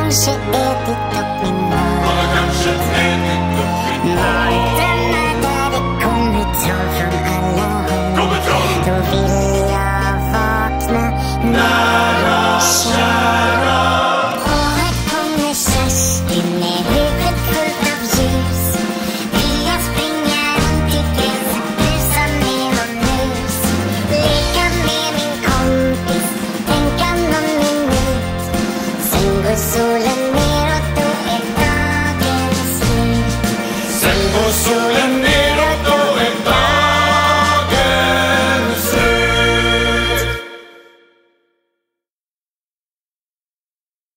kanske ätit upp min mat. Har kanske ätit upp min mat. Mardrömmar där det kommer troll från alla håll. Kommer troll. Då vill jag vakna Nära kära. Och här kommer Kerstin med huvudet fullt av ljus. Vill jag springa runt i gräset, busa med någon mus. Leka med min kompis, tänka någon minut. Sen går solen ner.